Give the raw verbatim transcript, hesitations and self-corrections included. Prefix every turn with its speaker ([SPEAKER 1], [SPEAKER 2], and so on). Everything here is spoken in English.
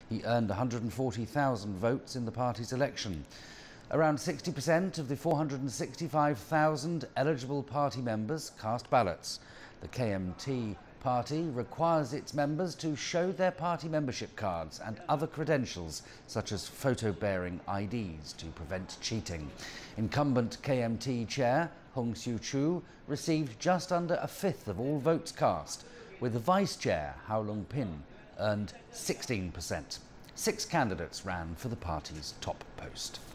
[SPEAKER 1] He earned one hundred forty thousand votes in the party's election. Around sixty percent of the four hundred sixty-five thousand eligible party members cast ballots. The K M T party requires its members to show their party membership cards and other credentials, such as photo-bearing I Ds, to prevent cheating. Incumbent K M T chair Hong Siu-chu received just under a fifth of all votes cast, with the vice chair Hao Long-pin earned sixteen percent. Six candidates ran for the party's top post.